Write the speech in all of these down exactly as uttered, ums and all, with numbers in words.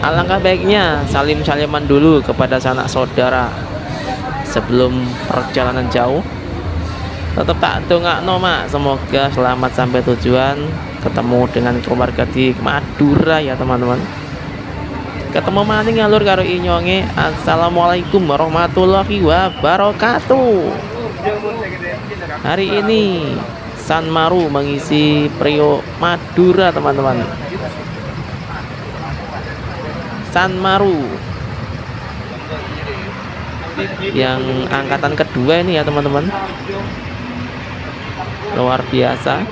Alangkah baiknya salim-saliman dulu kepada sanak saudara sebelum perjalanan jauh. Tetap tak dongakno mak, semoga selamat sampai tujuan, ketemu dengan keluarga di Madura ya teman-teman. Ketemu maning alur karo inyonge. Assalamualaikum warahmatullahi wabarakatuh. Hari ini Sanmaru mengisi Priok Madura teman-teman. Sanmaru yang angkatan kedua ini ya teman-teman, luar biasa.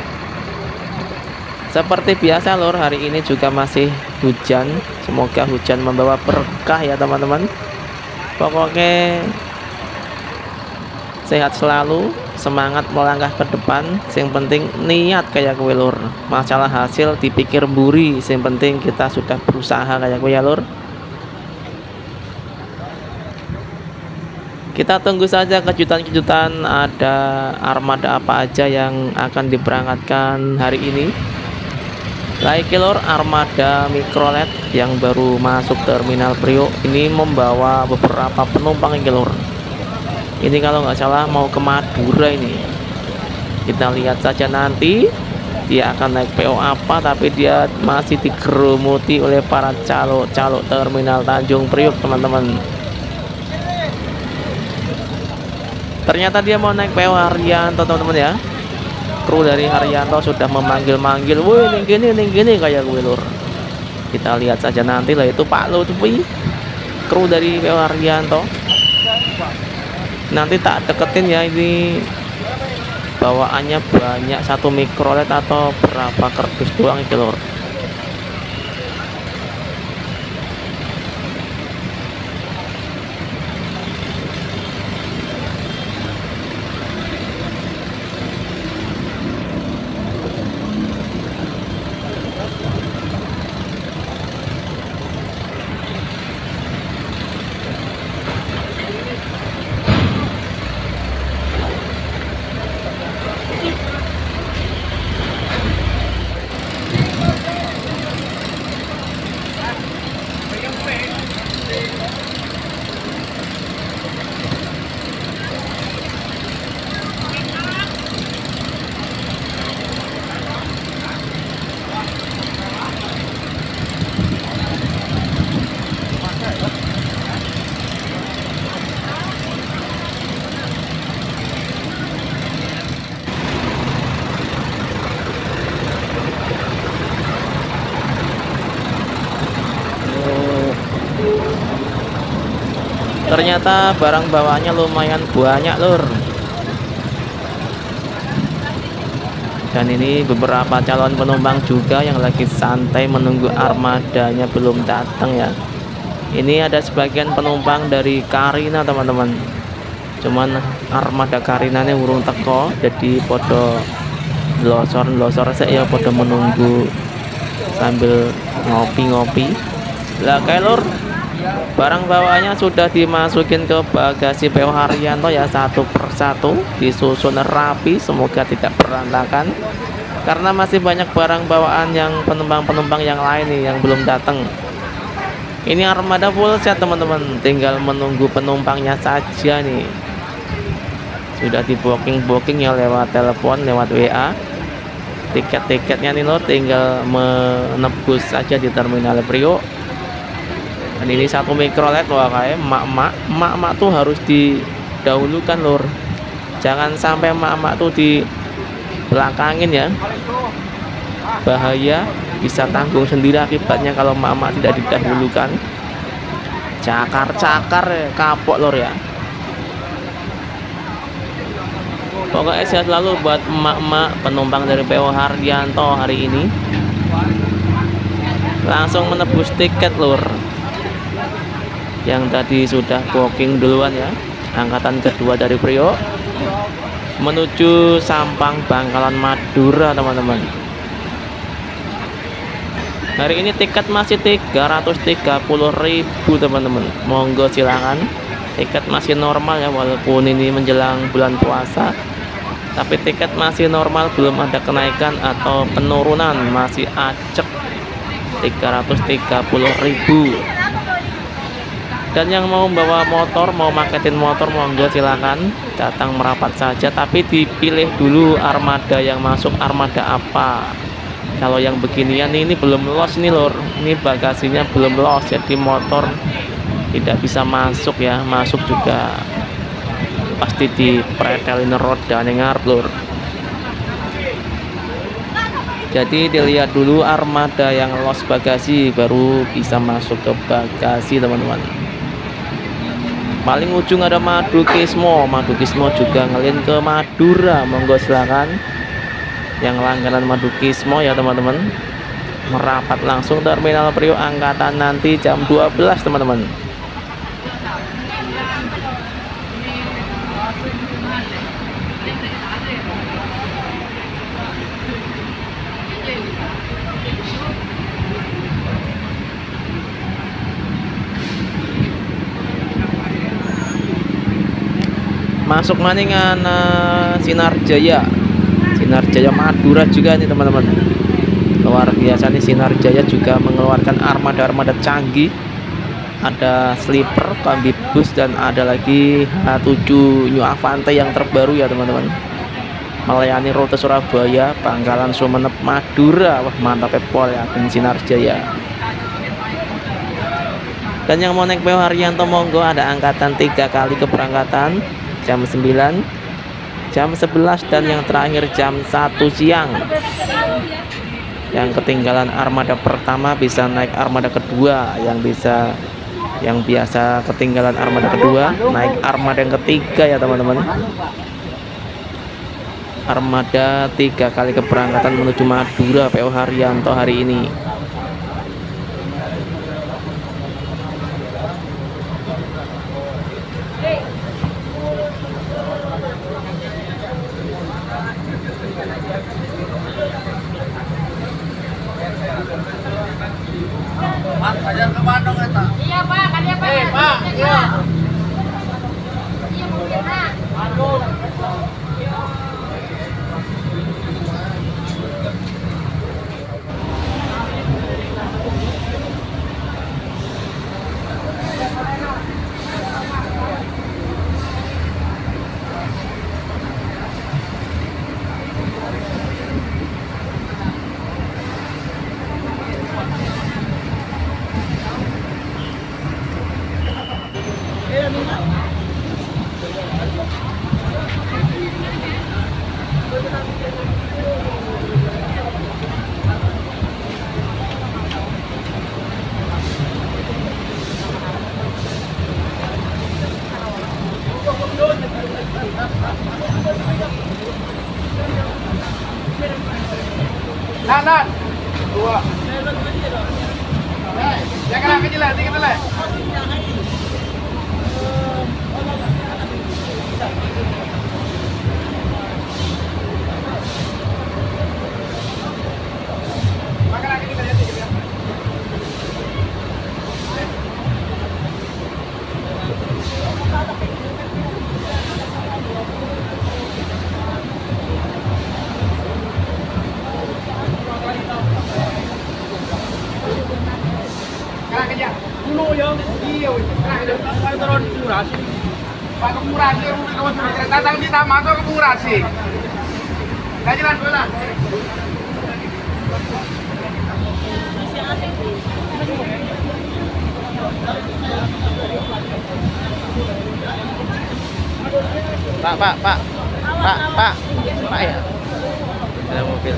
Seperti biasa lor, hari ini juga masih hujan. Semoga hujan membawa berkah ya teman-teman. Pokoknya sehat selalu, semangat melangkah ke depan. Yang penting niat kayak kue lur. Masalah hasil dipikir buri, yang penting kita sudah berusaha kayak kue ya lur. Kita tunggu saja kejutan-kejutan, ada armada apa aja yang akan diberangkatkan hari ini. Like lor, armada mikrolet yang baru masuk terminal Priok ini membawa beberapa penumpang ya lor. Ini kalau nggak salah mau ke Madura ini. Kita lihat saja nanti dia akan naik P O apa, tapi dia masih digerumuti oleh para calo-calo terminal Tanjung Priok teman-teman. Ternyata dia mau naik P O Haryanto teman-teman ya. Kru dari Haryanto sudah memanggil-manggil, woi ini gini ini gini kayak gue lur. Kita lihat saja nanti lah, itu Pak Lutfi, kru dari P O Haryanto. Nanti tak deketin ya, ini bawaannya banyak, satu mikrolet atau berapa kardus doang itu lur. Ternyata barang bawaannya lumayan banyak lur. Dan ini beberapa calon penumpang juga yang lagi santai menunggu armadanya belum datang ya. Ini ada sebagian penumpang dari Karina teman-teman. Cuman armada Karina ini urung teko, jadi podo losor-losor saya podo menunggu sambil ngopi-ngopi. Lah kayak lur, barang bawaannya sudah dimasukin ke bagasi P O Haryanto ya, satu persatu disusun rapi, semoga tidak berantakan karena masih banyak barang bawaan yang penumpang-penumpang yang lain nih yang belum datang. Ini armada full set teman-teman, tinggal menunggu penumpangnya saja nih. Sudah di booking-booking ya lewat telepon, lewat W A. Tiket-tiketnya nih lor, tinggal menebus saja di terminal Priok. Dan ini satu mikrolet loh kayak emak-emak, emak-emak tuh harus didahulukan lur. Jangan sampai emak-emak tuh di belakangin ya. Bahaya, bisa tanggung sendiri akibatnya kalau emak-emak tidak didahulukan. Cakar-cakar kapok lur ya. Pokoknya sehat selalu buat emak-emak penumpang dari P O Haryanto hari ini. Langsung menebus tiket lur. Yang tadi sudah booking duluan ya, angkatan kedua dari Priok menuju Sampang Bangkalan Madura teman-teman. Hari ini tiket masih tiga ratus tiga puluh ribu teman-teman. Monggo silakan, tiket masih normal ya, walaupun ini menjelang bulan puasa, tapi tiket masih normal, belum ada kenaikan atau penurunan, masih acek. tiga ratus tiga puluh ribu. Dan yang mau bawa motor, mau maketin motor, monggo silakan datang merapat saja, tapi dipilih dulu armada yang masuk, armada apa. Kalau yang beginian ini belum los nih lor, ini bagasinya belum los, jadi motor tidak bisa masuk ya. Masuk juga pasti dipretelin roda nengar lor. Jadi dilihat dulu armada yang los bagasi, baru bisa masuk ke bagasi teman-teman. Paling ujung ada Madukismo, Madukismo juga ngelin ke Madura, monggo silakan. Yang langganan Madukismo ya teman-teman, merapat langsung Terminal Priok angkatan nanti jam dua belas teman-teman. Masuk maningan uh, Sinar Jaya, Sinar Jaya Madura juga nih teman-teman. Luar biasa nih, Sinar Jaya juga mengeluarkan armada-armada canggih. Ada sleeper, kombi bus, dan ada lagi H tujuh New Avante yang terbaru ya teman-teman. Melayani rute Surabaya, Bangkalan, Sumenep, Madura. Wah mantap pol ya Sinar Jaya. Dan yang mau naik P O Haryanto monggo, ada angkatan tiga kali keberangkatan jam sembilan, jam sebelas, dan yang terakhir jam satu siang. Yang ketinggalan armada pertama bisa naik armada kedua, yang bisa yang biasa ketinggalan armada kedua naik armada yang ketiga ya teman-teman. Armada tiga kali keberangkatan menuju Madura P O Haryanto hari ini. Pak, ajar ke Bandung eta. Iya, Pak, kan ya, Pak. Eh, Pak, iya. Iya, mungkin, Pak. Bandung. Nanan dua. Jangan kecil lah, tinggi lah. Pak Kemurasi, datang di masuk ke Kemurasi. Gak jalan bola. Pak, Pak, Pak, Pak, Pak, Pak ya. Ada mobil.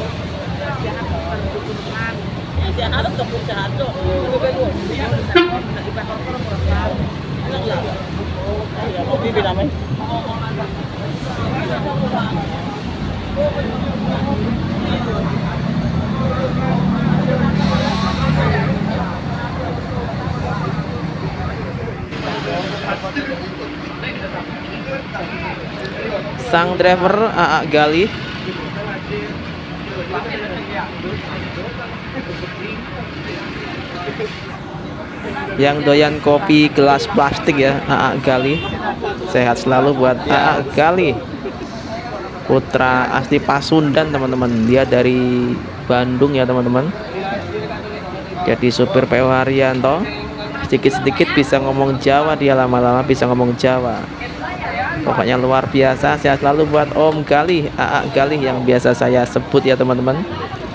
Sang driver A A Gali. Yang doyan kopi gelas plastik ya, A A Gali. Sehat selalu buat A A Gali. Putra asli Pasundan teman-teman. Dia dari Bandung ya teman-teman. jadi supir P O Haryanto. Sedikit-sedikit bisa ngomong Jawa, dia lama-lama bisa ngomong Jawa. Pokoknya luar biasa. Sehat selalu buat Om Galih, A A Galih yang biasa saya sebut ya teman-teman.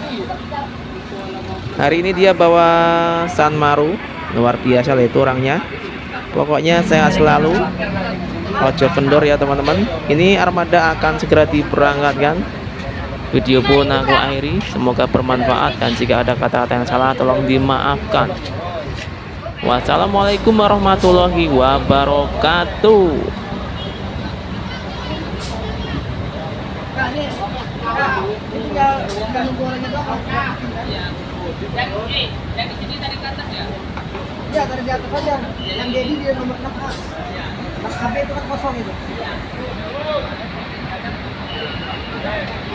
Hari ini dia bawa Sanmaru, luar biasa lah itu orangnya. Pokoknya sehat selalu, ojo kendor ya teman-teman. Ini armada akan segera diberangkatkan. Video pun aku akhiri, semoga bermanfaat, dan jika ada kata-kata yang salah tolong dimaafkan. Wassalamualaikum warahmatullahi wabarakatuh. Ya, dari di atas aja. Yang jadi dia nomor enam A. Mas H B itu kan kosong itu.